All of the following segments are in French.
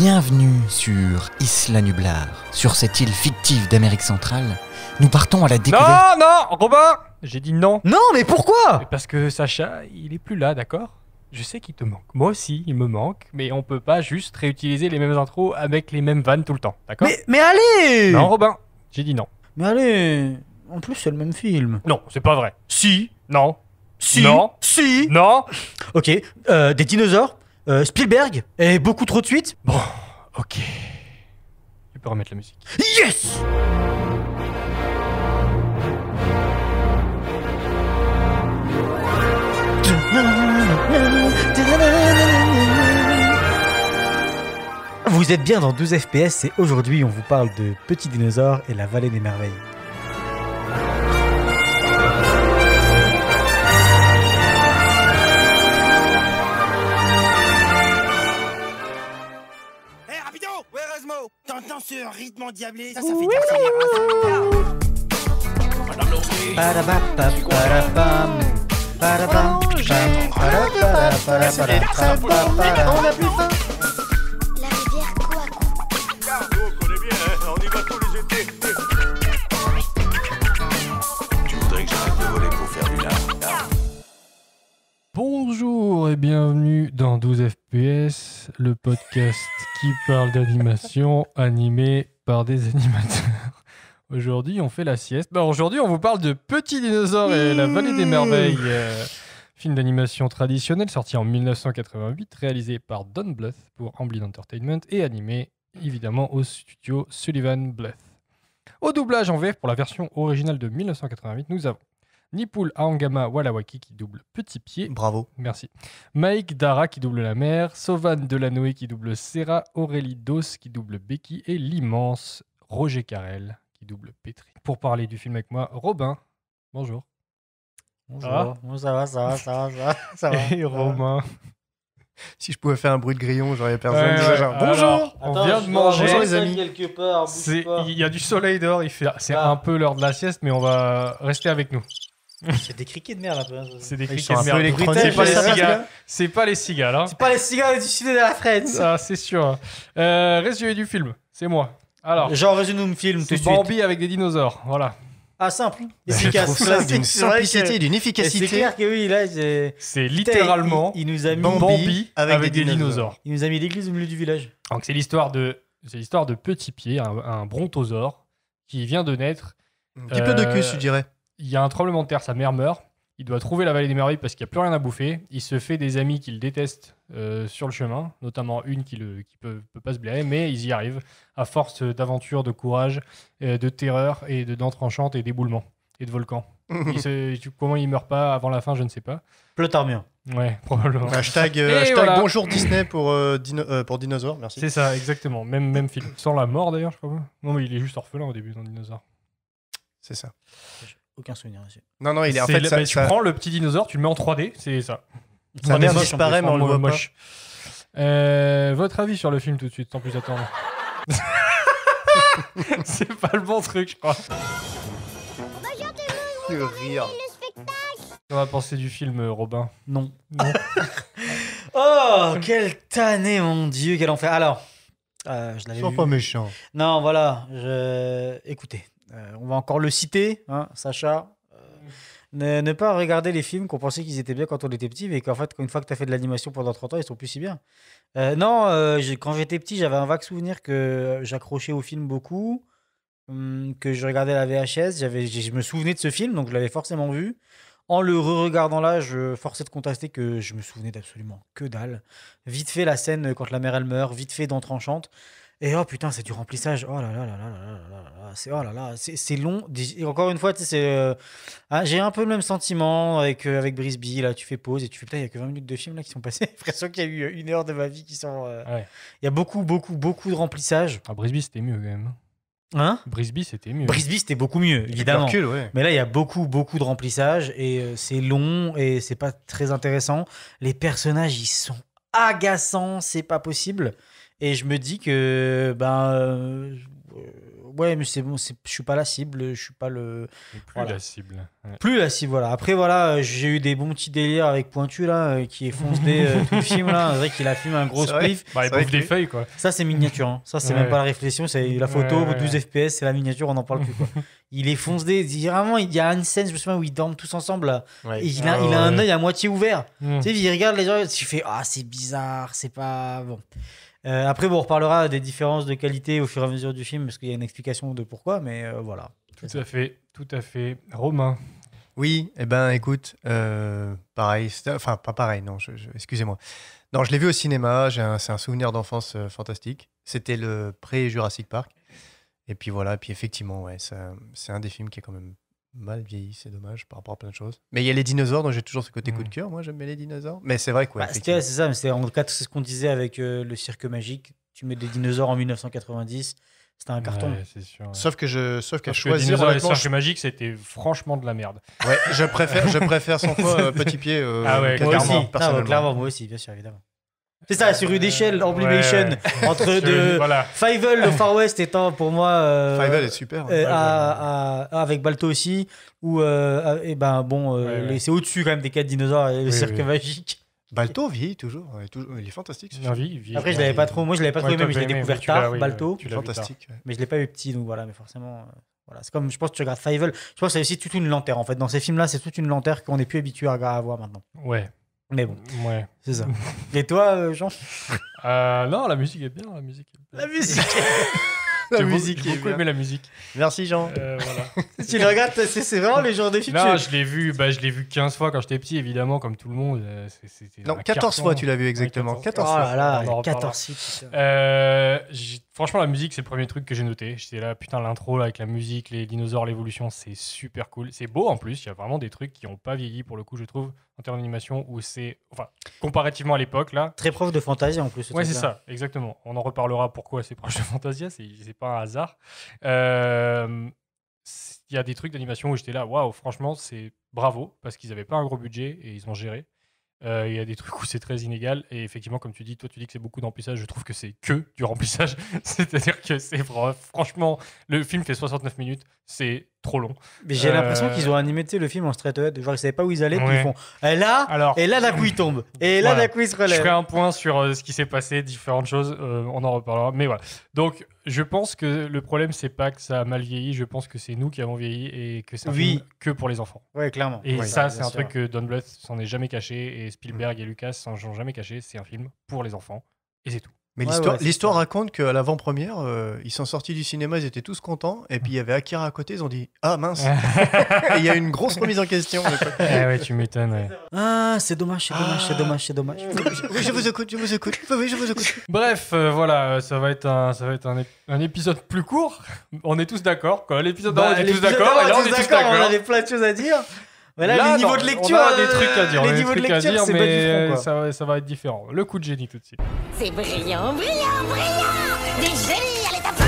Bienvenue sur Isla Nublar. Sur cette île fictive d'Amérique centrale, nous partons à la découverte... Non, Robin! J'ai dit non. Non, mais pourquoi? Parce que Sacha, il est plus là, d'accord? Je sais qu'il te manque. Moi aussi, il me manque, mais on peut pas juste réutiliser les mêmes intros avec les mêmes vannes tout le temps, d'accord? Mais allez! Non, Robin, j'ai dit non. Mais allez! En plus, c'est le même film. Non, c'est pas vrai. Si. Non. Si. Non. Si. Non. Ok, des dinosaures, Spielberg, et beaucoup trop de suite. Bon, ok. Tu peux remettre la musique. Yes! Vous êtes bien dans 12 FPS et aujourd'hui on vous parle de Petits Dinosaures et la Vallée des Merveilles. Hé, rapido! Ouais, Erasmo! T'entends ce rythme endiablé? Ça fait d'accélérer. La rivière Coaco. On connaît bien, hein, on y va tous les étés. Tu voudrais que j'arrête de voler pour faire du lard? Bonjour et bienvenue dans 12 FPS, le podcast qui parle d'animation animé par des animateurs. Aujourd'hui, on fait la sieste. Aujourd'hui, on vous parle de Petits Dinosaures et la Vallée des Merveilles. Film d'animation traditionnel sorti en 1988, réalisé par Don Bluth pour Amblin Entertainment et animé évidemment au studio Sullivan Bluth. Au doublage en VF pour la version originale de 1988, nous avons Nipul Aangama Walawaki qui double Petit Pied. Bravo. Merci. Mike Dara qui double la mère, Sovan Delanoë qui double Serra, Aurélie Dos qui double Becky et l'immense Roger Carrel qui double Petri. Pour parler du film avec moi, Robin. Bonjour. Bonjour. Bon, ça va. Ça va. Et Romain. Si je pouvais faire un bruit de grillon, j'aurais personne. Ouais, Déjà, genre, ouais. bonjour. Alors, on vient de manger. Bonjour, les amis. Quelque part, Il y a du soleil dehors, c'est un peu l'heure de la sieste, mais on va rester avec nous. C'est des criquets de merde un peu. Hein, C'est des Ils criquets sont de un peu merde. électroniques, C'est pas les ça, parce cigales. C'est pas les cigales. Hein. C'est pas les cigares du sud de la France. Ah, c'est sûr. Résumé du film, c'est moi. Alors, Genre, résume-nous le film tout c'est de suite. Bambi avec des dinosaures. Voilà. Ah, simple. Je Efficace. trouve ça d'une C'est vrai que- simplicité, d'une C'est efficacité. clair que oui, là, j'ai... C'est littéralement il nous a mis Bambi avec des dinosaures. dinosaures. Il nous a mis l'église au milieu du village. Donc c'est l'histoire de Petit Pied, un brontosaure qui vient de naître. Un petit peu de cul, je dirais. Il y a un tremblement de terre, sa mère meurt. Il doit trouver la vallée des merveilles parce qu'il n'y a plus rien à bouffer. Il se fait des amis qu'il déteste sur le chemin, notamment une qui peut pas se blairer, mais ils y arrivent à force d'aventure, de courage, de terreur et de dents tranchantes et d'éboulements et de volcans. Comment il meurt pas avant la fin, je ne sais pas. Plot Armure. Ouais, probablement. Hashtag voilà. bonjour Disney pour dinosaures, merci. C'est ça, exactement. Même film. Sans la mort d'ailleurs, je crois pas. Non, mais il est juste orphelin au début dans Dinosaure. C'est ça. Aucun souvenir dessus. Non, il est en C'est fait le- ça. mais tu prends le petit dinosaure, tu le mets en 3D, c'est ça. Sa mère disparaît, mais on le voit pas. moche. Votre avis sur le film tout de suite, sans plus attendre. C'est pas le bon truc, je crois. Le rire. On va penser du film, Robin. Non. Non. Oh, quel tanné, mon Dieu, quel enfer. Alors, je l'avais Sois vu. pas méchant. Non, voilà. Écoutez, on va encore le citer, hein, Sacha. Ne pas regarder les films qu'on pensait qu'ils étaient bien quand on était petit, mais qu'en fait, une fois que tu as fait de l'animation pendant 30 ans, ils sont plus si bien. Quand j'étais petit, j'avais un vague souvenir que j'accrochais au film beaucoup, que je regardais la VHS. Je me souvenais de ce film, donc je l'avais forcément vu. En le re-regardant là, je forçais de contraster que je me souvenais d'absolument que dalle. Vite fait la scène quand la mère elle meurt, vite fait dents tranchantes. Et oh putain, c'est du remplissage. Oh là là là là là là là là. C'est long. Et encore une fois, tu sais, j'ai un peu le même sentiment avec Brisby. Là, tu fais pause et tu fais putain, il y a que 20 minutes de film là qui sont passées. J'ai l'impression qu'il y a eu 1 heure de ma vie qui sont. Ouais. Il y a beaucoup de remplissage. Ah, Brisby, c'était mieux quand même. Hein? Brisby, c'était mieux. Brisby, c'était beaucoup mieux, évidemment. Recul, ouais. Mais là, il y a beaucoup de remplissage et c'est long et c'est pas très intéressant. Les personnages, ils sont agaçants, c'est pas possible. Et je me dis que, Ouais, mais c'est bon, je suis pas la cible, je suis pas le. Et plus Voilà. la cible. Ouais. Plus la cible, voilà. Après, voilà, j'ai eu des bons petits délires avec Pointu, là, qui est foncé tout le film, là. C'est vrai qu'il a filmé un gros C'est vrai. spliff. Bah, il C'est vrai bouffe des que- feuilles, quoi. Ça, c'est miniature. Hein. Ça, c'est Ouais. même pas la réflexion. C'est la photo, Ouais, ouais. 12 FPS, c'est la miniature, on n'en parle plus. Quoi. Il est foncé. Vraiment, il y a une scène, je me souviens, où ils dorment tous ensemble. Là. Ouais. Et il a un œil à moitié ouvert. Mmh. Tu sais, il regarde les gens, tu fais ah, c'est bizarre, c'est pas bon. Après, bon, on reparlera des différences de qualité au fur et à mesure du film, parce qu'il y a une explication de pourquoi, mais voilà. Tout à fait, tout à fait. Romain. Oui, eh ben écoute, pareil, enfin pas pareil, non, excusez-moi. Non, je l'ai vu au cinéma, c'est un souvenir d'enfance fantastique. C'était le pré-Jurassic Park. Et puis voilà, puis effectivement, ouais, c'est un des films qui est quand même mal vieilli, c'est dommage par rapport à plein de choses. Mais il y a les dinosaures, donc j'ai toujours ce côté coup de cœur, moi j'aime bien les dinosaures. Mais c'est vrai que, ouais, Bah, c'est ça, mais c'est en cas, c'est ce qu'on disait avec le cirque magique. Tu mets des dinosaures en 1990, c'était un carton. Ouais, c'est sûr. Ouais. Sauf qu'à Sauf que choisir, Dinosaures et honnêtement, Cirque Magique, c'était franchement de la merde. ouais, je préfère 100 fois Petit Pied. Ah ouais, Moi clairement, aussi, personnellement. clairement, moi aussi, bien sûr, évidemment. C'est ça, sur une échelle, Emblimation, Ouais. entre Sur de une- Voilà. Fievel, le Far West étant pour moi. Fievel est super. Avec Balto aussi, où et ben bon, Ouais. c'est au-dessus quand même des 4 dinosaures et le Oui, cirque oui. magique. Balto vieillit toujours. Il est fantastique. Ce film. Vie. Après, je l'avais pas trop, moi je l'avais pas trop Ouais, aimé, mais je l'ai toi, t'as aimé, découvert mais tu l'as- tard, oui, Balto, tu l'as vu tard. Fantastique. Ouais. mais je l'ai pas eu petit, donc voilà, mais forcément. Voilà, c'est comme, je pense que tu regardes Fievel, je pense que c'est aussi toute une lenteur en fait. Dans ces films-là, c'est toute une lenteur qu'on n'est plus habitué à voir maintenant. Ouais. Mais bon, Ouais. c'est ça. Et toi, Jean? Non, la musique est bien. La musique est bien. La musique J'ai beaucoup aimé la musique. Merci Jean. Voilà. Tu le regardes, c'est vraiment les genres de films. Non, je l'ai vu 15 fois quand j'étais petit, évidemment, comme tout le monde. C'était Non, un 14 carton. fois tu l'as vu exactement. Ouais, 14 Oh fois. là là, On en reparlera. 14 sites. putain. Franchement, la musique, c'est le premier truc que j'ai noté. J'étais là, putain, l'intro là, avec la musique, les dinosaures, l'évolution, c'est super cool. C'est beau en plus. Il y a vraiment des trucs qui n'ont pas vieilli pour le coup, je trouve, en termes d'animation, où c'est. Enfin, comparativement à l'époque, là. Très proche de Fantasia en plus. ce Ouais, c'est truc-là. ça, exactement. On en reparlera pourquoi c'est proche de Fantasia, c'est pas un hasard. Il y a des trucs d'animation où j'étais là, waouh, franchement, c'est bravo, parce qu'ils n'avaient pas un gros budget et ils ont géré. Il y a des trucs où c'est très inégal, et effectivement, comme tu dis, toi tu dis que c'est beaucoup d'emplissage, je trouve que c'est que du remplissage. C'est-à-dire que franchement, le film fait 69 minutes, c'est trop long. Mais j'ai l'impression qu'ils ont animé le film en straight ahead. Genre, ils savaient pas où ils allaient, puis Ouais. ils font. Alors, Et là, d'un coup, ils tombent. Et là, Voilà. d'un coup, ils se je relèvent. ferai un point sur ce qui s'est passé, différentes choses, on en reparlera. Mais voilà. Donc, je pense que le problème, c'est pas que ça a mal vieilli, je pense que c'est nous qui avons vieilli et que c'est un Oui. film que pour les enfants. Ouais, clairement. Et Ouais, ça, bien c'est un sûr. truc que Don Bluth s'en est jamais caché et Spielberg et Lucas s'en sont jamais cachés. C'est un film pour les enfants et c'est tout. Mais Ouais, c'est l'histoire ça. raconte qu'à l'avant-première, ils sont sortis du cinéma, ils étaient tous contents. Et puis il y avait Akira à côté, ils ont dit ah mince. Et il y a eu une grosse remise en question. Ouais, tu m'étonnes. Ouais. Ah, c'est dommage, c'est dommage, c'est dommage, c'est dommage. Oui, je vous écoute, je vous écoute. Oui, je vous écoute. Bref, voilà, ça va être un épisode plus court. On est tous d'accord. Quand l'épisode d'avant, on était tous d'accord. Et là, on est tous On d'accord. avait plein de choses à dire. Mais là, Là, les niveaux non, de lecture. on a des trucs à dire. Les on a des niveaux de trucs à lecture, dire, c'est pas du mais front, quoi. ça va être différent. Le coup de génie tout de suite. C'est brillant, brillant, brillant. Des génies à l'état pur.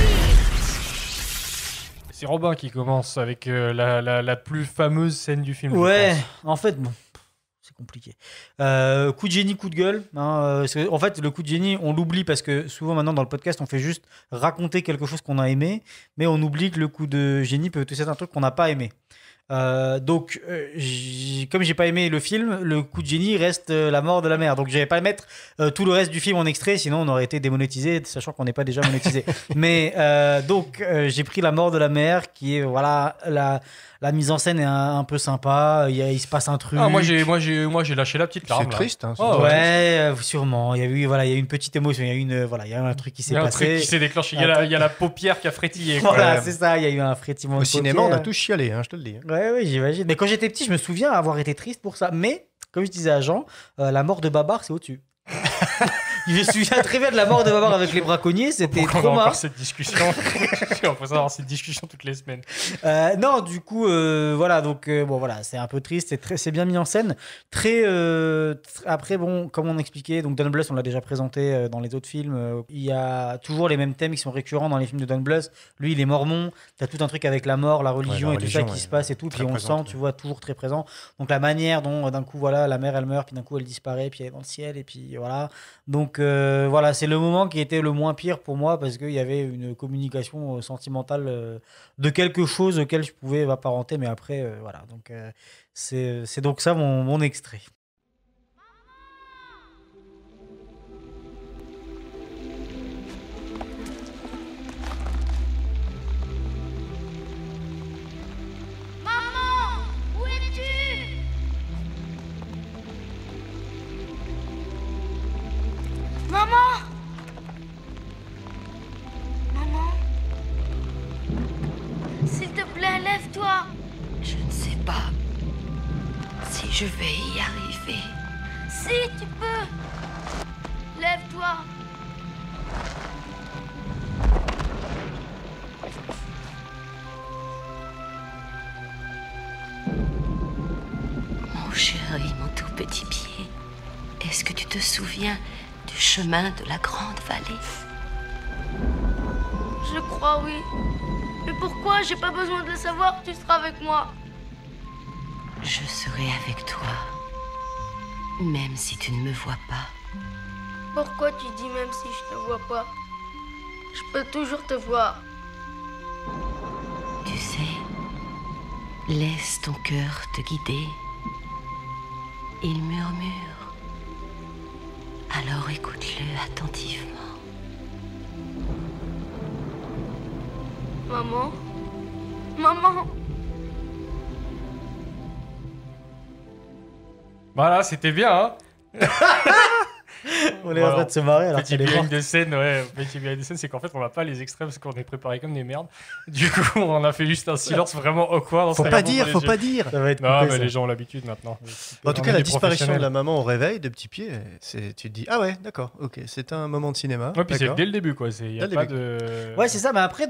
C'est Robin qui commence avec la plus fameuse scène du film. je Ouais, pense. en fait, bon, c'est compliqué. Coup de génie, coup de gueule. Hein, parce que, en fait, le coup de génie, on l'oublie parce que souvent maintenant dans le podcast, on fait juste raconter quelque chose qu'on a aimé, mais on oublie que le coup de génie peut aussi être un truc qu'on n'a pas aimé. Donc, comme j'ai pas aimé le film, le coup de génie reste la mort de la mère. Donc, je vais pas mettre tout le reste du film en extrait, sinon on aurait été démonétisé, sachant qu'on n'est pas déjà monétisé. Mais donc, j'ai pris la mort de la mère, qui est voilà la mise en scène est un peu sympa. Il se passe un truc. Ah, moi j'ai lâché la petite larme. C'est là. triste. Hein, Oh, Ouais, sûrement. Il y a eu une petite émotion. Il y a il y a eu un truc qui Il s'est y a un passé. truc qui s'est déclenché. Il y a la paupière qui a frétillé. quoi. Voilà, c'est ça. Il y a eu un frétillement. Au de cinéma, on a paupières. tous chialé, hein, je te le dis. Ouais, j'imagine. Mais quand j'étais petit, je me souviens avoir été triste pour ça. Mais, comme je disais à Jean, la mort de Babar, c'est au-dessus. Je me souviens très bien de la mort de Babar avec les braconniers. C'était Pourquoi trop on a marrant. encore cette discussion. On peut avoir cette discussion toutes les semaines. Non, du coup, voilà. Donc, bon, voilà, c'est un peu triste. C'est bien mis en scène. Après, bon, comme on expliquait, donc Don Bluth, on l'a déjà présenté dans les autres films. Il y a toujours les mêmes thèmes qui sont récurrents dans les films de Don Bluth. Lui, il est mormon. T'as tout un truc avec la mort, la religion et tout ça qui se passe et tout. Très Puis on le présente, sent, tu vois, toujours très présent. Donc la manière dont d'un coup, voilà, la mère, elle meurt, puis d'un coup, elle disparaît, puis elle est dans le ciel, et puis voilà. Donc Donc voilà, c'est le moment qui était le moins pire pour moi parce qu'il y avait une communication sentimentale de quelque chose auquel je pouvais m'apparenter, mais après, voilà. Donc c'est donc ça mon extrait. Maman, où es-tu? Maman! Maman? S'il te plaît, lève-toi! Je ne sais pas si je vais y arriver. Si, tu peux! Lève-toi! Mon chéri, mon tout petit pied, est-ce que tu te souviens du chemin de la grande vallée? Je crois, oui. Mais pourquoi? J'ai pas besoin de le savoir, tu seras avec moi. Je serai avec toi, même si tu ne me vois pas. Pourquoi tu dis même si je te vois pas? Je peux toujours te voir. Tu sais, laisse ton cœur te guider. Il murmure. Alors écoute-le attentivement. Maman? Maman? Voilà, c'était bien, hein. On est en train de se marrer alors Petit qu'elle est behind morte. the scene, ouais. Petit behind the scene, c'est qu'en fait, on n'a pas les extraits parce qu'on est préparé comme des merdes. Du coup, on a fait juste un silence vraiment awkward. Faut pas dire, faut pas dire. Ça va être Non, coupé, mais ça. les gens ont l'habitude maintenant. En tout On cas, est la des disparition de professionnels. la maman au réveil de Petit Pied, tu te dis ah ouais, d'accord, ok, c'est un moment de cinéma. Ouais, puis c'est d'accord. dès le début, quoi. Il n'y a Dès le pas début. de. Ouais, c'est ça, mais après,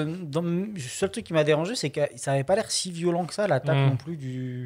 le seul truc qui m'a dérangé, c'est que ça avait pas l'air si violent que ça, l'attaque non plus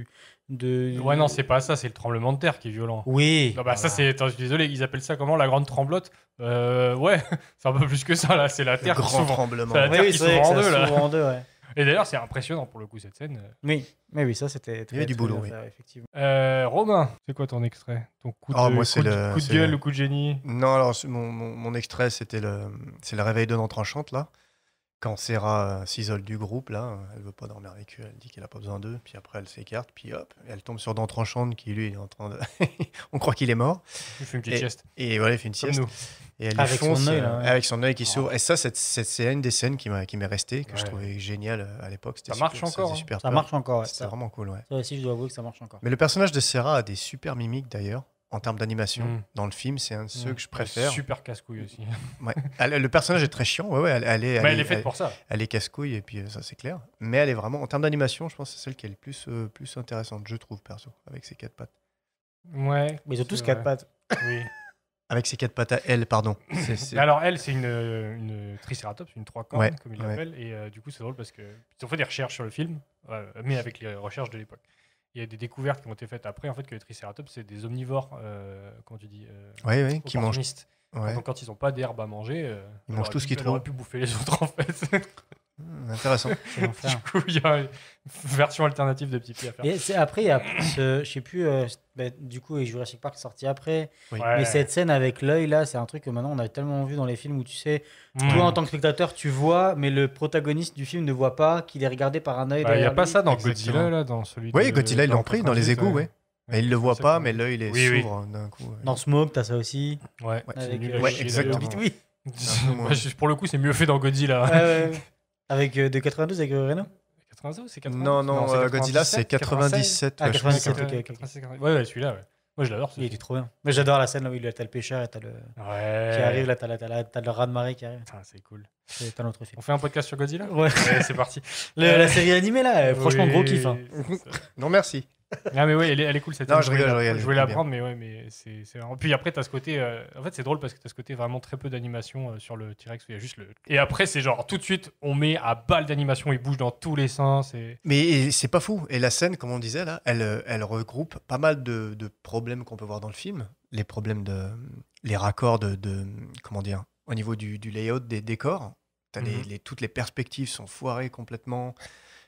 Ouais, non, c'est pas ça, c'est le tremblement de terre qui est violent. Oui. Non, bah, ça, c'est. Attends, je suis désolé, ils appellent ça comment? La grande tremblote? Ouais, c'est un peu plus que ça, là. C'est la terre qui Grand s'ouvre. tremblement. C'est la terre qui c'est vrai s'ouvre en que deux, ça là. s'ouvre en deux, ouais. Et d'ailleurs, c'est impressionnant pour le coup, cette scène. Oui, mais oui, ça c'était très y avait du très boulot, bien oui. fait, effectivement. Romain, c'est quoi ton extrait? Ton coup de, Ah, moi, c'est coup de- le- coup de c'est gueule le- ou coup de génie? Non, alors mon extrait, c'est le réveil de notre enchante là. Quand Sarah s'isole du groupe, là, elle veut pas dormir avec eux, elle dit qu'elle a pas besoin d'eux, puis après elle s'écarte, puis hop, elle tombe sur D'Entranchante qui lui est en train de. On croit qu'il est mort. Il fait une petite sieste. Et voilà, il fait une Comme sieste. nous. Et elle lui Avec son fonce, œil, là, ouais. avec son œil qui s'ouvre. Et ça, c'est une des scènes qui m'est restée, que je Ouais. trouvais géniale à l'époque. C'était Ça marche super- encore, faisait hein. super Ça peur. marche encore, ouais, C'était ça. vraiment cool, ouais. Ça aussi, je dois avouer que ça marche encore. Mais le personnage de Sarah a des super mimiques d'ailleurs, en termes d'animation. Mm. Dans le film, c'est un de ceux que je préfère. Super casse-couille aussi. Ouais. Le personnage est très chiant, ouais, elle est, Mais elle est faite pour ça. elle est casse-couille, et puis ça c'est clair. Mais elle est vraiment, en termes d'animation, je pense que c'est celle qui est le plus intéressante, je trouve, perso, avec ses quatre pattes. Ouais. Mais ils ont tous c'est quatre vrai. pattes. Oui. Avec ses quatre pattes à elle, pardon. C'est- Mais alors, elle, c'est une Triceratops, une trois cornes, Ouais, comme ils ouais. l'appellent. Et du coup, c'est drôle parce qu'ils ont fait des recherches sur le film, mais avec les recherches de l'époque. Il y a des découvertes qui ont été faites après, en fait, que les Triceratops, c'est des omnivores, comment tu dis, Ouais, ouais, qui mangent. opportunistes. Ouais. Donc, quand ils n'ont pas d'herbe à manger, Ils mangent tout ce qu'ils Ils auraient trouvent. pu bouffer les autres, en fait. Intéressant. C'est l'enfer. Du coup, il y a une version alternative de Petit Pied à faire. Et après, il y a je sais plus, du coup, et Jurassic Park est sorti après. Oui. Ouais. Mais cette scène avec l'œil, là, c'est un truc que maintenant on a tellement vu dans les films où tu sais, Mm. toi en tant que spectateur, tu vois, mais le protagoniste du film ne voit pas qu'il est regardé par un œil. Bah, il n'y a derrière pas lui. ça dans Exactement. Godzilla, là, dans celui Oui, de- Godzilla, ils dans l'ont pris dans les 98, égouts, ouais. Et il le voit pas, mais l'œil il Oui, oui. s'ouvre d'un coup. Dans Smoke, t'as ça aussi. Ouais, Ouais, c'est Avec, nul à ouais, chier, exactement. d'ailleurs. Oui. moi. Bah, pour le coup, c'est mieux fait dans Godzilla. Ouais, ouais, ouais. Avec de 92 avec Reno. 92 c'est 92 Non, non, c'est Godzilla, c'est 97. Ah, ouais, je pense. 97, ok, ok. 96. Ouais, ouais, celui-là, ouais. Moi, je l'adore. ce Il était film. trop bien. Mais j'adore la scène là où t'as le pêcheur et t'as le Ouais. qui arrive là, t'as le rat de marée qui arrive. Putain, c'est cool. C'est un autre film. On fait un podcast sur Godzilla Ouais. Ouais, c'est parti. La série animée là, franchement Oui, gros kiff. Hein. c'est ça. Non, merci. Ah, mais ouais, elle est cool cette Non, scène. je rigole, Je voulais la bien. prendre, mais ouais, mais c'est vraiment. Puis après, t'as ce côté. En fait, c'est drôle parce que t'as ce côté vraiment très peu d'animation sur le T-Rex où il y a juste le. Et après, c'est genre tout de suite, on met à balle d'animation, il bouge dans tous les sens. Et... Mais c'est pas fou. Et la scène, comme on disait là, elle regroupe pas mal de problèmes qu'on peut voir dans le film. Les problèmes les raccords comment dire, au niveau du layout des décors. T'as toutes les perspectives sont foirées complètement.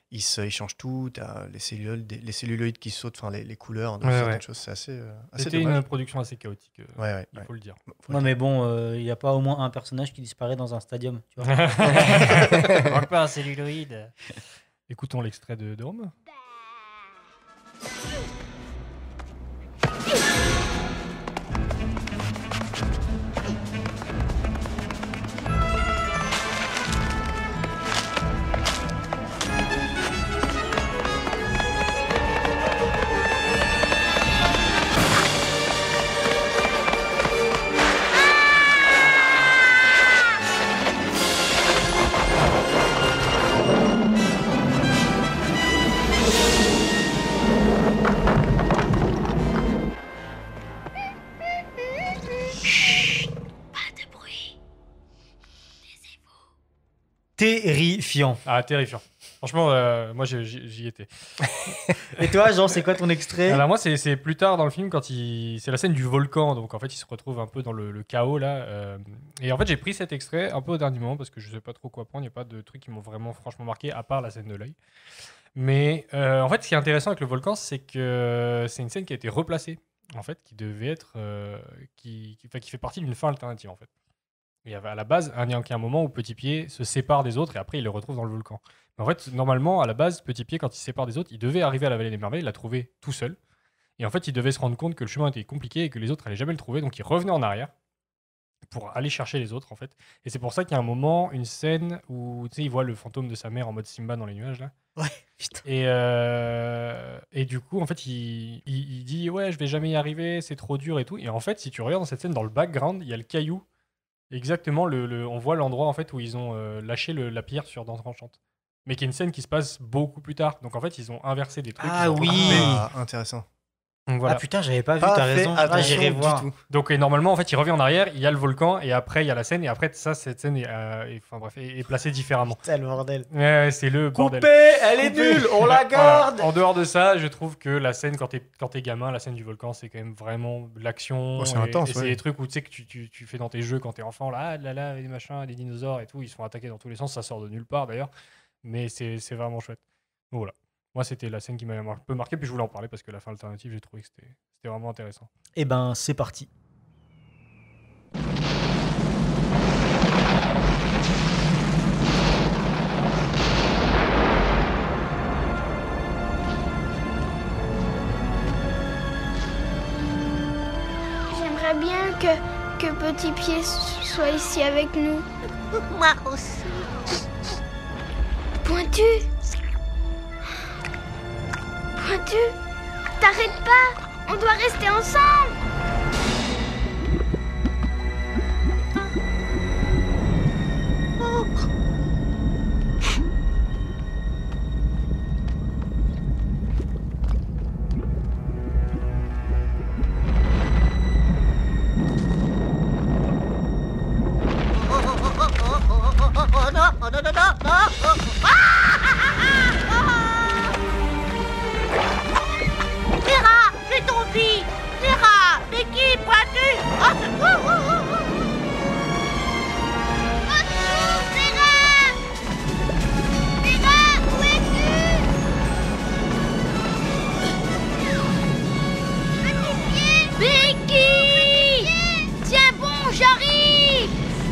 Ils changent tout, t'as les celluloïdes qui sautent, enfin les couleurs, Ouais, certaines ouais. choses, c'est assez C'était dommage. une production assez chaotique, Ouais, il faut le dire. Non, mais bon, il n'y a pas au moins un personnage qui disparaît dans un stadium. Tu vois. Manque pas un celluloïde. Écoutons l'extrait de Rome. Terrifiant. Ah, terrifiant. Franchement, moi j'y étais. Et toi, Jean, c'est quoi ton extrait? Alors moi, c'est plus tard dans le film, quand c'est la scène du volcan, donc en fait, il se retrouve un peu dans le chaos là. Et en fait, j'ai pris cet extrait un peu au dernier moment parce que je sais pas trop quoi prendre. Il n'y a pas de trucs qui m'ont vraiment franchement marqué, à part la scène de l'œil. Mais en fait, ce qui est intéressant avec le volcan, c'est que c'est une scène qui a été replacée, en fait, qui devait être, qui fait partie d'une fin alternative en fait. Il y avait à la base un moment où Petit Pied se sépare des autres et après il le retrouve dans le volcan. Mais en fait, normalement, à la base, Petit Pied, quand il se sépare des autres, il devait arriver à la vallée des merveilles, il l'a trouvé tout seul. Et en fait, il devait se rendre compte que le chemin était compliqué et que les autres allaient jamais le trouver, donc il revenait en arrière pour aller chercher les autres en fait. Et c'est pour ça qu'il y a un moment, une scène où tu sais, il voit le fantôme de sa mère en mode Simba dans les nuages là. Ouais, putain. Et du coup, en fait, il dit ouais, je vais jamais y arriver, c'est trop dur et tout. Et en fait, si tu regardes dans cette scène, dans le background, il y a le caillou. Exactement, on voit l'endroit en fait où ils ont lâché la pierre sur Dents Tranchantes. Mais qui est une scène qui se passe beaucoup plus tard. Donc en fait, ils ont inversé des trucs. Ah ils ont oui. coupé. Ah, intéressant. Donc, voilà. Ah putain, j'avais pas vu, Pas t'as fait raison. Ah, attention j'irai du voir. tout. Donc et normalement, en fait, il revient en arrière, il y a le volcan, et après, il y a la scène, et après, cette scène est placée différemment. Putain, le bordel. Ouais, c'est le bordel. Coupé, elle est nulle, on la garde. Voilà. En dehors de ça, je trouve que la scène, quand t'es gamin, la scène du volcan, c'est quand même vraiment de l'action. Oh, c'est intense, et c'est ouais. des trucs où tu sais que tu fais dans tes jeux quand t'es enfant, là, les machins, les dinosaures et tout, ils se font attaquer dans tous les sens, ça sort de nulle part d'ailleurs. Mais c'est vraiment chouette. Donc voilà. Moi, c'était la scène qui m'avait un peu marqué, puis je voulais en parler parce que la fin alternative, j'ai trouvé que c'était vraiment intéressant. Eh ben, c'est parti. J'aimerais bien que Petit Pied soit ici avec nous. Moi aussi. Pointu. Pointu, t'arrêtes pas. On doit rester ensemble. Oh non, oh non, non, non, non, oh. Vera, j'ai ton fils. Vera, c'est qui, Pointu? Oh, secours, oh, oh, oh. Au secours, Vera. Vera, où es-tu? Petit Pied. Vicky. Tiens bon, j'arrive.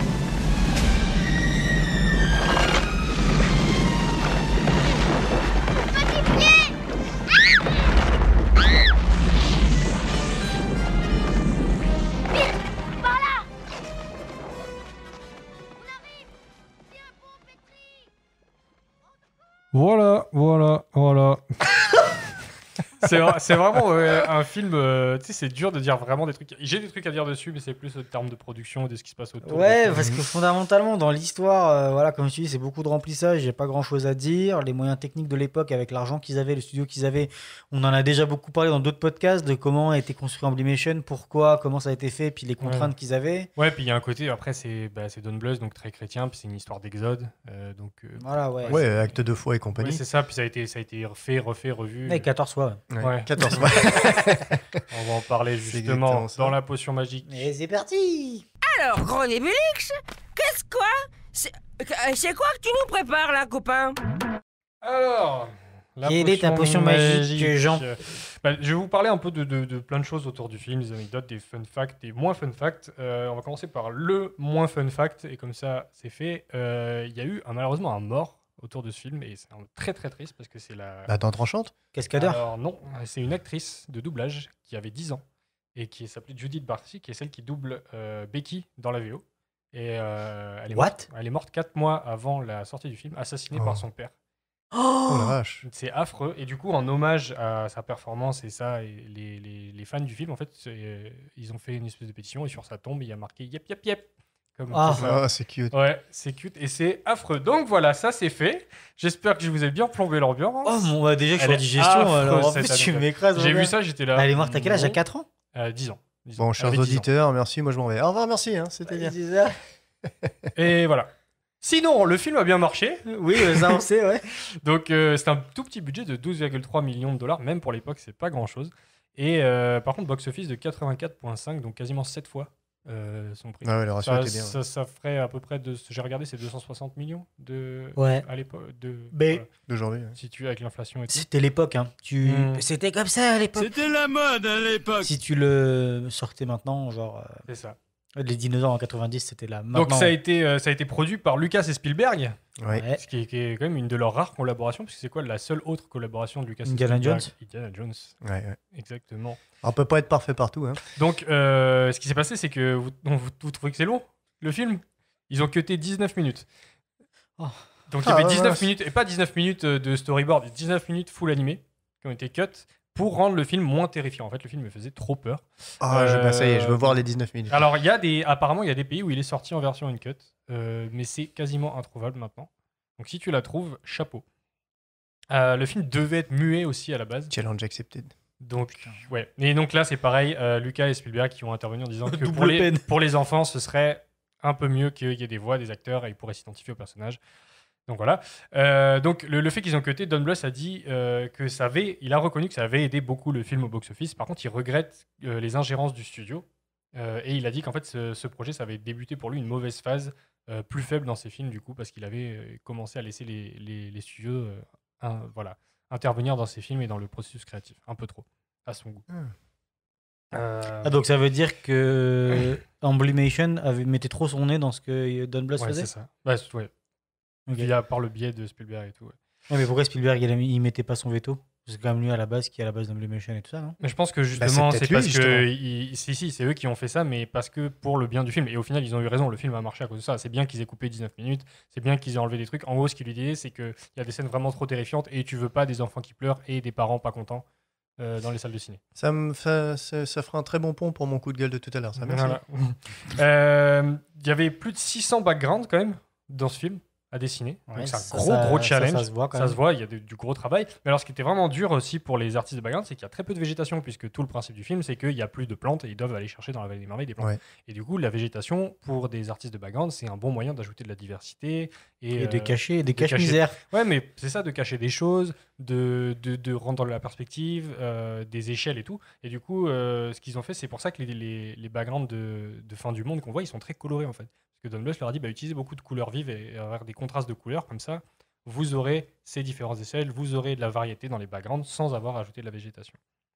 Petit Pied. Vite, par là. On arrive. Tiens bon, Petri. Voilà. C'est vraiment un film, tu sais, c'est dur de dire vraiment des trucs. J'ai des trucs à dire dessus, mais c'est plus au terme de production et de ce qui se passe autour. Ouais, du film. parce que fondamentalement, dans l'histoire, voilà, comme tu dis, c'est beaucoup de remplissage, il n'y a pas grand chose à dire. Les moyens techniques de l'époque, avec l'argent qu'ils avaient, le studio qu'ils avaient, on en a déjà beaucoup parlé dans d'autres podcasts de comment a été construit Emblemation, pourquoi, comment ça a été fait, puis les contraintes qu'ils avaient. Ouais, puis il y a un côté, après, c'est Don Bluth, donc très chrétien, puis c'est une histoire d'exode. Voilà, ouais. Ouais, acte de foi et Ouais, compagnie. c'est ça, puis ça a été refait, revu. Ouais, 14 fois. Ouais. 14 mois. On va en parler C'est justement exactement ça. dans la potion magique. Et c'est parti. Alors, Gros Nébulix, qu'est-ce quoi? C'est quoi que tu nous prépares là, copain? Alors, la Quelle est ta potion magique, Jean? Je vais vous parler un peu de plein de choses autour du film, des anecdotes, des fun facts, des moins fun facts. On va commencer par le moins fun fact, et comme ça, c'est fait. Il y a eu malheureusement un mort autour de ce film, et c'est très très triste parce que c'est la... La dent tranchante. Cascadeur. Alors non, c'est une actrice de doublage qui avait 10 ans et qui s'appelait Judith Barcy, qui est celle qui double Becky dans la VO. Et elle est morte 4 mois avant la sortie du film, assassinée par son père. Oh la vache. C'est affreux. Et du coup, en hommage à sa performance et ça, et les fans du film, en fait, ils ont fait une espèce de pétition et sur sa tombe, il y a marqué yep, yep, yep. Comme ça. C'est cute. Ouais, c'est cute et c'est affreux. Donc voilà, ça c'est fait. J'espère que je vous ai bien plombé l'ambiance. Oh, bon, bah, déjà que je suis en Elle est digestion, affreuse, alors en cette plus, tu anecdote. m'écrases. J'ai vu regarde. ça, j'étais là. Elle est morte à quel âge? À 4 ans? 10 ans. 10 ans. Bon, Elle chers avait 10 ans. auditeurs, merci, moi je m'en vais. Au revoir, merci, hein, c'était bien. C'est ça. Et voilà. Sinon, le film a bien marché. Oui, ça on sait, ouais. Donc, c'est un tout petit budget de 12,3 millions de dollars. Même pour l'époque, c'est pas grand-chose. Et par contre, box-office de 84,5, donc quasiment 7 fois son prix. Ah ouais, le ratio était bien. Ça ferait à peu près, j'ai regardé, c'est 260 millions à l'époque. D'aujourd'hui. Ouais. Si tu avec l'inflation et tout. C'était l'époque, hein. C'était comme ça à l'époque. C'était la mode à l'époque. Si tu le sortais maintenant, genre. C'est ça. Les dinosaures en 90, c'était là. Donc ça a été produit par Lucas et Spielberg, Ouais. ce qui est quand même une de leurs rares collaborations, parce que c'est quoi la seule autre collaboration de Lucas et Indiana Spielberg? Jones. Indiana Jones. Ouais. Exactement. On peut pas être parfait partout. Hein. Donc ce qui s'est passé, c'est que vous trouvez que c'est long, le film? Ils ont cuté 19 minutes. Oh. Donc il y avait 19 minutes, et pas 19 minutes de storyboard, 19 minutes full animé qui ont été cut pour rendre le film moins terrifiant. En fait, le film me faisait trop peur. Ça y est, je veux voir les 19 minutes. Alors, apparemment, il y a des pays où il est sorti en version uncut, mais c'est quasiment introuvable maintenant. Donc, si tu la trouves, chapeau. Le film devait être muet aussi à la base. Challenge accepted. Donc, ouais. Et donc là, c'est pareil, Lucas et Spielberg qui ont intervenu en disant que pour les enfants, ce serait un peu mieux qu'il y ait des voix, des acteurs, et ils pourraient s'identifier au personnage. Donc voilà. Donc le fait qu'ils ont cuté, Don Bluth a dit il a reconnu que ça avait aidé beaucoup le film au box-office. Par contre, il regrette les ingérences du studio. Et il a dit qu'en fait, ce projet, ça avait débuté pour lui une mauvaise phase, plus faible dans ses films, du coup, parce qu'il avait commencé à laisser les studios intervenir dans ses films et dans le processus créatif. Un peu trop, à son goût. Donc ça veut dire que Amblimation mettait trop son nez dans ce que Don Bluth faisait? C'est ça. Ouais. Okay. Par le biais de Spielberg et tout. Ouais, mais pourquoi Spielberg il mettait pas son veto? C'est quand même lui à la base qui est à la base d'Amblimation et tout ça, non? Mais je pense que justement, c'est c'est peut-être parce lui, que c'est eux qui ont fait ça, mais parce que pour le bien du film. Et au final, ils ont eu raison. Le film a marché à cause de ça. C'est bien qu'ils aient coupé 19 minutes. C'est bien qu'ils aient enlevé des trucs. En gros, ce qu'il lui disait, c'est qu'il y a des scènes vraiment trop terrifiantes et tu veux pas des enfants qui pleurent et des parents pas contents dans les salles de ciné. Ça fera un très bon pont pour mon coup de gueule de tout à l'heure. Ça, merci. Voilà. Il y avait plus de 600 backgrounds quand même dans ce film à dessiner. Ouais, donc c'est un gros challenge. Ça se voit quand même. Ça se voit, il y a du gros travail. Mais alors ce qui était vraiment dur aussi pour les artistes de background, c'est qu'il y a très peu de végétation, puisque tout le principe du film, c'est qu'il n'y a plus de plantes et ils doivent aller chercher dans la vallée des merveilles des plantes. Ouais. Et du coup, la végétation, pour des artistes de background, c'est un bon moyen d'ajouter de la diversité. Et de cacher des caches-misères. Ouais, mais c'est ça, de cacher des choses, de rendre dans la perspective, des échelles et tout. Et du coup, ce qu'ils ont fait, c'est pour ça que les backgrounds de fin du monde qu'on voit, ils sont très colorés en fait. Que Don Bluth leur a dit, utilisez beaucoup de couleurs vives et avoir des contrastes de couleurs, comme ça, vous aurez ces différentes échelles, vous aurez de la variété dans les backgrounds sans avoir ajouté de la végétation.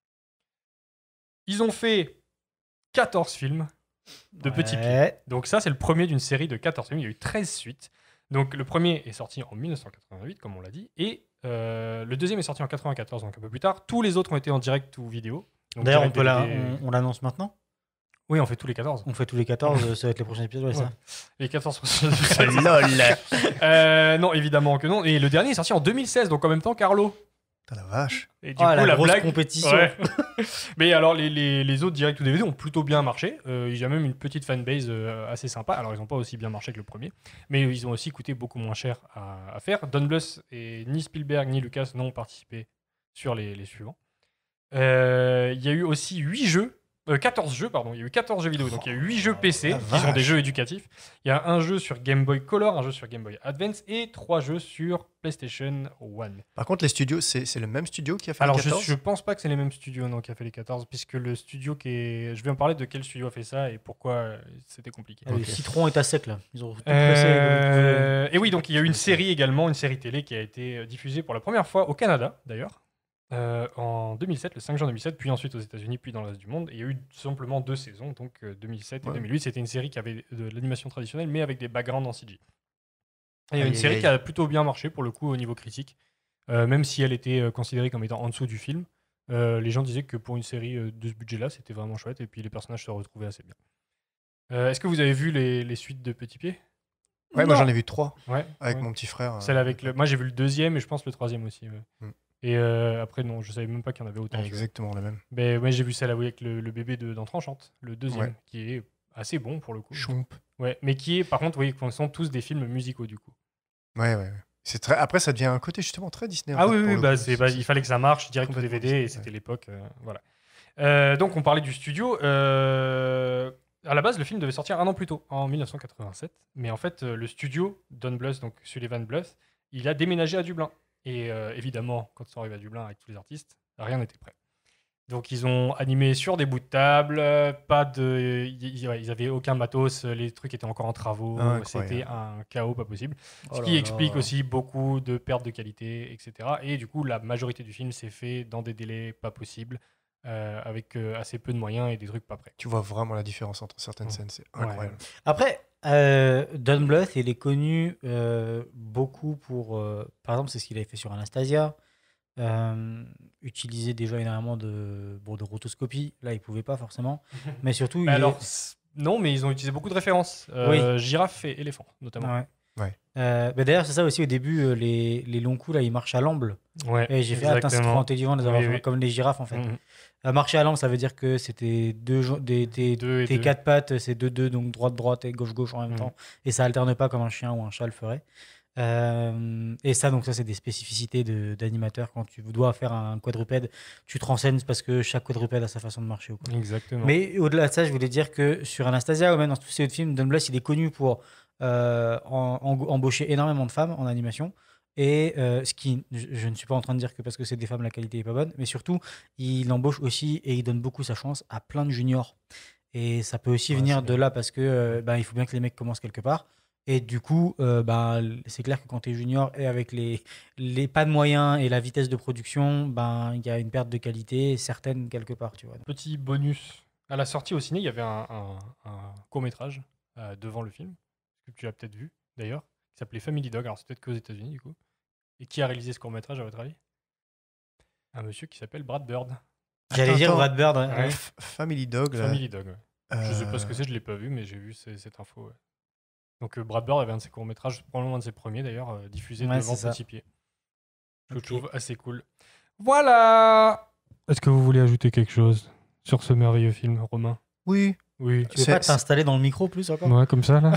Ils ont fait 14 films de petits pieds. Donc ça, c'est le premier d'une série de 14 films. Il y a eu 13 suites. Donc le premier est sorti en 1988, comme on l'a dit, et le deuxième est sorti en 94, donc un peu plus tard. Tous les autres ont été en direct ou vidéo. D'ailleurs, on l'annonce maintenant? Oui, on fait tous les 14. On fait tous les 14, ça va être les prochains épisodes, ça. Les 14 prochains épisodes. Non, évidemment que non. Et le dernier est sorti en 2016, donc en même temps, Carlo. Putain, la vache. Et du coup, la grosse blague... compétition. Ouais. Mais alors, les autres directs ou DVD ont plutôt bien marché. Il y a même une petite fanbase assez sympa. Alors, ils n'ont pas aussi bien marché que le premier, mais ils ont aussi coûté beaucoup moins cher à faire. Don Bluth et ni Spielberg ni Lucas n'ont participé sur les suivants. Il y a eu aussi 8 jeux 14 jeux, pardon. Il y a eu 14 jeux vidéo. Donc il y a eu 8 jeux PC la qui sont des vache. jeux éducatifs. Il y a un jeu sur Game Boy Color, un jeu sur Game Boy Advance et 3 jeux sur PlayStation 1. Par contre, les studios, c'est le même studio qui a fait Alors les 14 je pense pas que c'est les mêmes studios non, qui a fait les 14, puisque le studio qui est... Je vais en parler de quel studio a fait ça et pourquoi c'était compliqué. Le citron est à sec là. Ils ont tout pressé. Et oui, donc il y a eu une série également, une série télé qui a été diffusée pour la première fois au Canada d'ailleurs, en 2007, le 5 juin 2007, puis ensuite aux États-Unis, puis dans le reste du monde. Et il y a eu simplement 2 saisons, donc 2007 et 2008. C'était une série qui avait de l'animation traditionnelle, mais avec des backgrounds en CG. Et il y a une série qui a plutôt bien marché pour le coup au niveau critique, même si elle était considérée comme étant en dessous du film. Les gens disaient que pour une série de ce budget-là, c'était vraiment chouette, et puis les personnages se retrouvaient assez bien. Est-ce que vous avez vu les suites de Petit Pied ? Ouais, moi j'en ai vu 3 Ouais, avec mon petit frère. Celle avec moi j'ai vu le deuxième et je pense le troisième aussi. Ouais. Mm. Et après non, je savais même pas qu'il y en avait autant. Exactement la même. Mais ouais, j'ai vu celle avec le bébé dans Tranchante, le deuxième, qui est assez bon pour le coup. Chomp. Ouais, mais qui est par contre, oui, sont tous des films musicaux du coup. Ouais. C'est très... Après, ça devient un côté justement très Disney. Ah oui, il fallait que ça marche direct au DVD et c'était l'époque. Voilà. Donc on parlait du studio. À la base, le film devait sortir un an plus tôt, en 1987. Mais en fait, le studio, Don Bluth, donc Sullivan Bluth, il a déménagé à Dublin. Et évidemment, quand ils sont arrivés à Dublin avec tous les artistes, rien n'était prêt. Donc ils ont animé sur des bouts de table, ils avaient aucun matos, les trucs étaient encore en travaux, c'était un chaos pas possible. Ce qui explique aussi beaucoup de pertes de qualité, etc. Et du coup, la majorité du film s'est fait dans des délais pas possibles, avec assez peu de moyens et des trucs pas prêts. Tu vois vraiment la différence entre certaines scènes, c'est incroyable. Après, Don Bluth, il est connu beaucoup pour... par exemple, c'est ce qu'il avait fait sur Anastasia. Utiliser déjà énormément de rotoscopie. Là, il pouvait pas forcément. Mais surtout... Non, mais ils ont utilisé beaucoup de références. Girafe et éléphant, notamment. Ouais. D'ailleurs, c'est ça aussi au début, les longs coups, là, ils marchent à l'amble. Ouais, et j'ai fait, attends, c'est trop intelligent de les avoir comme les girafes, en fait. Marcher à l'amble, ça veut dire que c'était tes quatre pattes, c'est 2-2, donc droite-droite et gauche-gauche en même temps. Et ça alterne pas comme un chien ou un chat le ferait. Et ça, c'est des spécificités d'animateur. Quand tu dois faire un quadrupède, tu te renseignes parce que chaque quadrupède a sa façon de marcher. Exactement. Mais au-delà de ça, je voulais dire que sur Anastasia, ou même dans tous ces autres films, Don Bluth, il est connu pour embaucher énormément de femmes en animation. Et ce qui, je ne suis pas en train de dire que parce que c'est des femmes, la qualité est pas bonne, mais surtout, il embauche aussi et il donne beaucoup sa chance à plein de juniors. Et ça peut aussi venir de là parce que il faut bien que les mecs commencent quelque part. Et du coup, c'est clair que quand tu es junior et avec les pas de moyens et la vitesse de production, il y a une perte de qualité certaine quelque part. Tu vois. Petit bonus. À la sortie au ciné, il y avait un court-métrage devant le film, que tu l'as peut-être vu d'ailleurs, qui s'appelait Family Dog. Alors c'est peut-être qu'aux États-Unis du coup. Et qui a réalisé ce court-métrage à votre avis ? Un monsieur qui s'appelle Brad Bird. J'allais dire Brad Bird. Ouais. Family Dog. Family Dog, ouais. Je sais pas ce que c'est, je l'ai pas vu, mais j'ai vu cette info. Ouais. Donc Brad Bird avait un de ses courts-métrages, probablement un de ses premiers d'ailleurs, diffusé devant Petit Pied. Je trouve assez cool. Voilà. Est-ce que vous voulez ajouter quelque chose sur ce merveilleux film, Romain ? Oui. Tu veux pas t'installer dans le micro plus encore ? Ouais, comme ça là.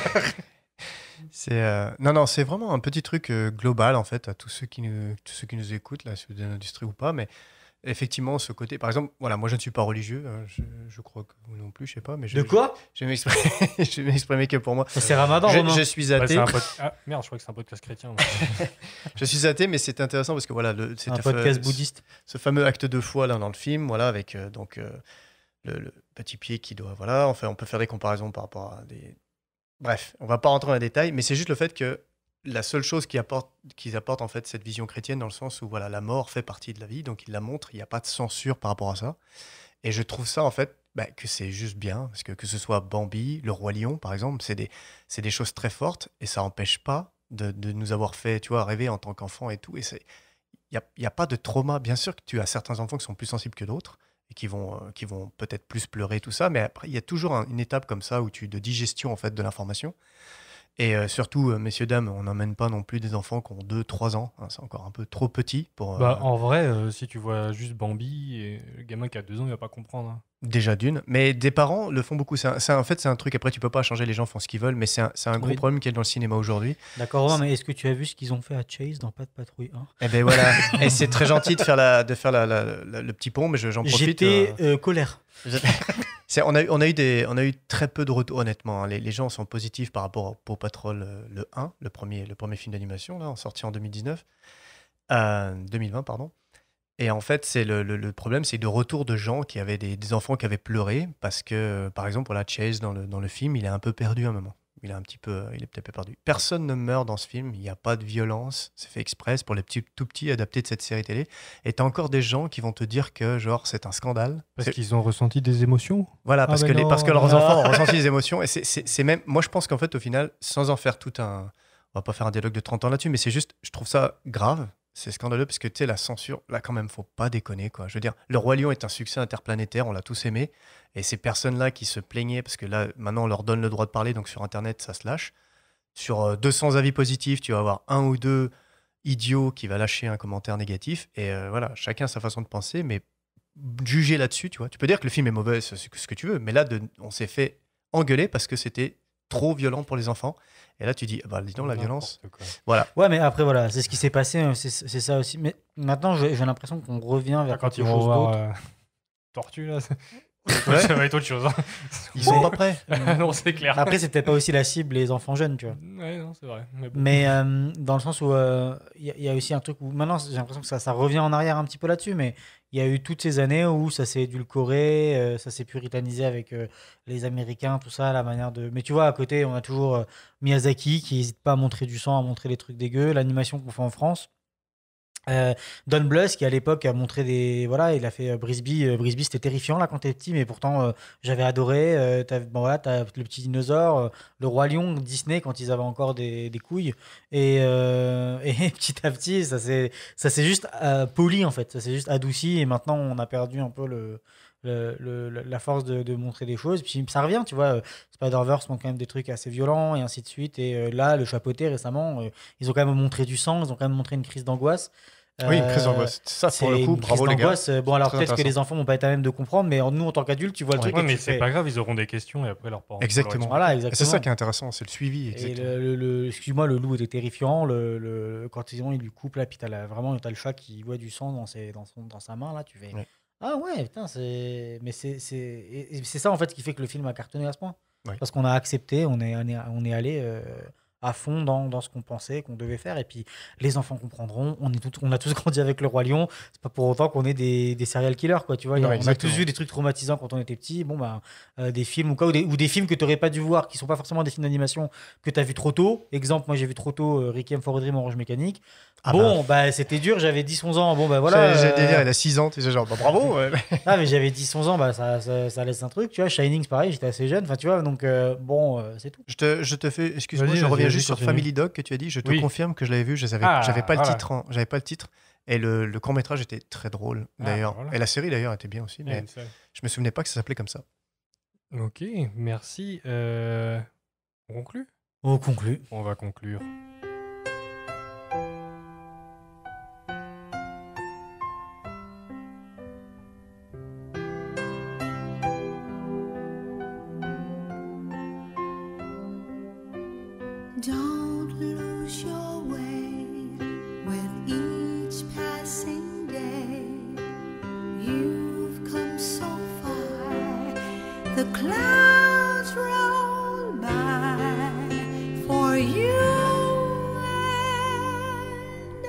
Non, c'est vraiment un petit truc global en fait à tous ceux qui nous écoutent là, sur l'industrie ou pas, mais effectivement ce côté, par exemple, voilà, moi je ne suis pas religieux, je crois que vous non plus, je sais pas, mais je vais m'exprimer que pour moi. C'est Ramadan. Je suis athée. Ah merde, je crois que c'est un podcast chrétien. Je suis athée, mais c'est intéressant parce que voilà, c'est un podcast bouddhiste. Ce fameux acte de foi là dans le film, voilà, avec le petit pied qui doit, voilà, enfin on peut faire des comparaisons par rapport à des. Bref, on va pas rentrer dans les détails, mais c'est juste le fait que la seule chose qu'ils apportent en fait cette vision chrétienne dans le sens où voilà, la mort fait partie de la vie, donc ils la montrent, il n'y a pas de censure par rapport à ça. Et je trouve ça en fait que c'est juste bien, parce que ce soit Bambi, le Roi Lion par exemple, c'est des choses très fortes et ça n'empêche pas de nous avoir fait, tu vois, rêver en tant qu'enfant et tout. Et il y a pas de trauma. Bien sûr que tu as certains enfants qui sont plus sensibles que d'autres et qui vont peut-être plus pleurer, tout ça, mais après, il y a toujours une étape comme ça de digestion en fait, de l'information. Et surtout, messieurs, dames, on n'emmène pas non plus des enfants qui ont 2-3 ans. Hein, c'est encore un peu trop petit pour... En vrai, si tu vois juste Bambi, et le gamin qui a 2 ans, il va pas comprendre. Hein. Déjà d'une. Mais des parents le font beaucoup. En fait, c'est un truc, après, tu peux pas changer, les gens font ce qu'ils veulent, mais c'est un gros problème qu'il y a dans le cinéma aujourd'hui. D'accord, Romain, mais est-ce que tu as vu ce qu'ils ont fait à Chase dans Pas de patrouille 1 Eh ben voilà. Et c'est très gentil de faire le petit pont, mais j'en profite. J'étais colère. On a eu très peu de retours, honnêtement. Hein. Les gens sont positifs par rapport au Paw Patrol le 1, le premier film d'animation, là, sorti en 2020, pardon. Et en fait, c'est le problème, c'est de retour de gens qui avaient des enfants qui avaient pleuré parce que, par exemple, voilà, Chase dans le film, il est un peu perdu à un moment. Il est peut-être peu perdu. Personne ne meurt dans ce film. Il n'y a pas de violence. C'est fait express pour les tout petits adaptés de cette série télé. Et t'as encore des gens qui vont te dire que genre c'est un scandale. Parce qu'ils ont ressenti des émotions. Voilà, parce que leurs enfants ont ressenti des émotions. Et c'est même. Moi, je pense qu'en fait, au final, sans en faire tout un. On va pas faire un dialogue de 30 ans là-dessus, mais c'est juste. Je trouve ça grave. C'est scandaleux parce que tu sais, la censure, là quand même, faut pas déconner, quoi. Je veux dire, Le Roi Lion est un succès interplanétaire, on l'a tous aimé. Et ces personnes-là qui se plaignaient, parce que là, maintenant, on leur donne le droit de parler, donc sur Internet, ça se lâche. Sur 200 avis positifs, tu vas avoir 1 ou 2 idiots qui va lâcher un commentaire négatif. Et voilà, chacun a sa façon de penser, mais juger là-dessus, tu vois. Tu peux dire que le film est mauvais, c'est ce que tu veux, mais là, on s'est fait engueuler parce que c'était trop violent pour les enfants. Et là, tu dis, dis donc, la violence. Voilà. Ouais, mais après, voilà, c'est ce qui s'est passé, c'est ça aussi. Mais maintenant, j'ai l'impression qu'on revient vers quand ils vont voir Tortue, là, ouais. ça va être autre chose. Hein. Ils sont pas prêts. Non, c'est clair. Après, c'est peut-être pas aussi la cible, les enfants jeunes, tu vois. Ouais, non, c'est vrai. Mais dans le sens où il y a aussi un truc où maintenant, j'ai l'impression que ça revient en arrière un petit peu là-dessus, mais il y a eu toutes ces années où ça s'est édulcoré, ça s'est puritanisé avec les Américains, tout ça, la manière de. Mais tu vois, à côté, on a toujours Miyazaki qui n'hésite pas à montrer du sang, à montrer des trucs dégueux, l'animation qu'on fait en France. Don Bluth qui à l'époque a montré il a fait Brisby. Brisby c'était terrifiant là quand t'es petit, mais pourtant j'avais adoré. T'as le petit dinosaure, le Roi Lion, Disney quand ils avaient encore des couilles, et petit à petit ça s'est juste poli en fait, ça s'est juste adouci, et maintenant on a perdu un peu la force de montrer des choses, puis ça revient, tu vois. Spider-Verse montre quand même des trucs assez violents et ainsi de suite, et là le Chapeauté récemment ils ont quand même montré du sang, ils ont quand même montré une crise d'angoisse. Oui, une crise d'angoisse. Ça, pour le coup, bravo les gars. Bon, alors peut-être que les enfants vont pas être à même de comprendre, mais nous, en tant qu'adultes, tu vois le truc. Ouais, mais c'est pas grave, ils auront des questions et après leurs parents. Exactement. Voilà, exactement. C'est ça qui est intéressant, c'est le suivi. Et excuse-moi, le loup était terrifiant. Quand il lui coupe là, puis t'as le chat qui voit du sang dans sa main là, tu fais. Ouais. Ah ouais, putain, mais c'est ça en fait qui fait que le film a cartonné à ce point. Ouais. Parce qu'on a accepté, on est allé à fond dans ce qu'on pensait qu'on devait faire, et puis les enfants comprendront. On a tous grandi avec le Roi Lion, c'est pas pour autant qu'on est des serial killers, quoi, tu vois. On a tous vu des trucs traumatisants quand on était petit, des films ou des films que tu n'aurais pas dû voir, qui sont pas forcément des films d'animation que tu as vu trop tôt. Exemple, moi j'ai vu trop tôt Requiem for a Dream, Orange Mécanique. C'était dur, j'avais 10-11 ans. Voilà. J'ai dire, il a 6 ans, tu sais, genre, bravo. Ouais. Ah, mais j'avais 10-11 ans, ça laisse un truc, tu vois. Shining, c'est pareil, j'étais assez jeune, enfin, tu vois, donc c'est tout. Je te fais, excuse-moi, je reviens juste sur Family Dog que tu as dit, je te confirme que je l'avais vu, j'avais pas le titre, et le court-métrage était très drôle, d'ailleurs. Voilà. Et la série, d'ailleurs, était bien aussi, mais je me souvenais pas que ça s'appelait comme ça. Ok, merci. On conclut ? On conclut. On va conclure. Don't lose your way with each passing day. You've come so far. The clouds roll by for you and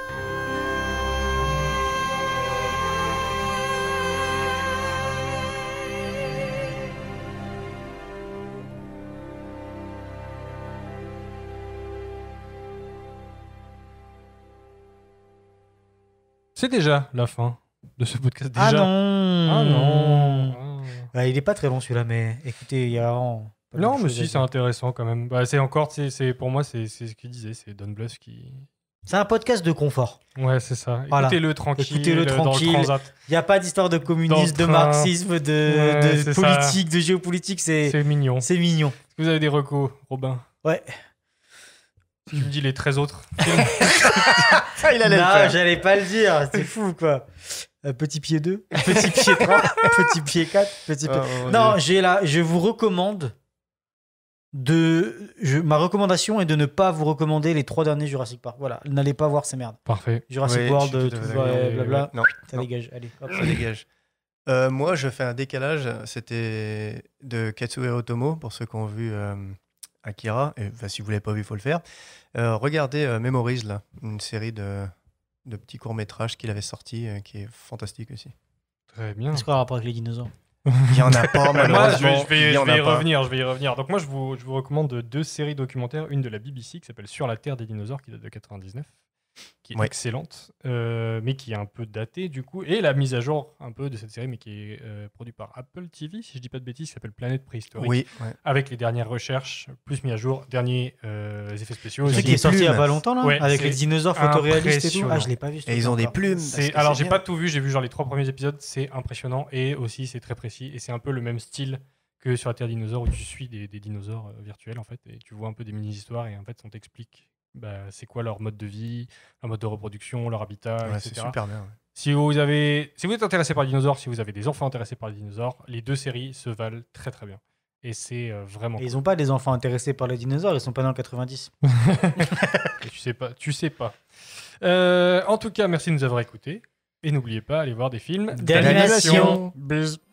C'est déjà la fin de ce podcast. Déjà. Ah non. Ah, il est pas très long celui-là, mais écoutez, il y a vraiment... Non, mais si, c'est intéressant quand même. C'est encore, pour moi, c'est ce qu'il disait, c'est Don Bluth qui... C'est un podcast de confort. Ouais, c'est ça. Voilà. Écoutez-le tranquille. Dans le transat. Il n'y a pas d'histoire de communisme, de marxisme, de politique, de géopolitique. C'est mignon. C'est mignon. Est-ce que vous avez des recos, Robin ? Ouais. Si tu me dis les 13 autres films. Il allait le Non, faire. j'allais pas le dire. C'est fou, quoi. Petit pied 2, petit pied 3, petit pied 4, petit pied... Oh, mon Non, Dieu. je vous recommande ma recommandation est de ne pas vous recommander les 3 derniers Jurassic Park. Voilà, n'allez pas voir ces merdes. Parfait. Jurassic Oui, World, je suis tout à tout fait va, d'accord. blabla. Non, Ça non, dégage. Allez, hop. ça dégage. Moi, je fais un décalage. C'était de Katsuhiro Otomo, pour ceux qui ont vu Akira. Et, enfin, si vous ne l'avez pas vu, il faut le faire. Regardez Memories, là, une série de petits courts-métrages qu'il avait sorti, qui est fantastique aussi. Très bien. Qu'est-ce qu'on a rapport avec les dinosaures? Il n'y en a pas, Moi, malheureusement. je vais Il y en y a pas. revenir, je vais y revenir. Donc moi, je vous recommande 2 séries documentaires. Une de la BBC qui s'appelle Sur la Terre des dinosaures, qui date de 99, qui est Ouais. excellente, mais qui est un peu datée du coup. Et la mise à jour un peu de cette série, mais qui est produite par Apple TV, si je dis pas de bêtises, qui s'appelle Planète Préhistorique. Oui, ouais. Avec les dernières recherches, plus mis à jour, derniers effets spéciaux. C'est Ils ont qui est des sorti il y a plumes. pas longtemps, là, Ouais, avec c'est les dinosaures photoréalistes et tout. impressionnant. Ah, je l'ai pas vu. ce Et ils truc ont des encore. plumes. Alors, j'ai pas tout vu, j'ai vu genre les 3 premiers épisodes, c'est impressionnant et aussi c'est très précis et c'est un peu le même style que sur la Terre dinosaure où tu suis des dinosaures virtuels en fait et tu vois un peu des mini-histoires et en fait on t'explique c'est quoi leur mode de vie, leur mode de reproduction, leur habitat, Ouais, c'est etc. super bien. Ouais. Si vous êtes intéressé par les dinosaures, si vous avez des enfants intéressés par les dinosaures, les 2 séries se valent très très bien. Et c'est vraiment Et ils ont pas des enfants intéressés par les dinosaures, ils sont pas dans le 90. Et tu sais pas. En tout cas, merci de nous avoir écoutés. Et n'oubliez pas, allez voir des films D'animation. Bis.